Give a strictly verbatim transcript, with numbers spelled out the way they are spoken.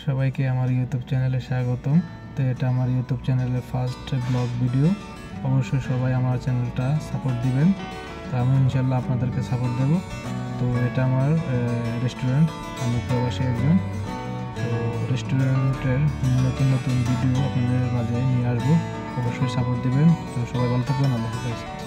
সবাইকে আমার ইউটিউব চ্যানেলে স্বাগতম। তো এটা আমার ইউটিউব চ্যানেলের ফার্স্ট ব্লগ ভিডিও। অবশ্যই সবাই আমার চ্যানেলটা সাপোর্ট দিবেন, তো আমি ইনশাল্লাহ আপনাদেরকে সাপোর্ট দেব। তো এটা আমার রেস্টুরেন্ট, আমি প্রবাসী একজন। তো রেস্টুরেন্টের নতুন নতুন ভিডিও আপনাদের মাঝে নিয়ে আসবো, অবশ্যই সাপোর্ট দিবেন। তো সবাই ভালো থাকবেন, আল্লাহ হাফেজ।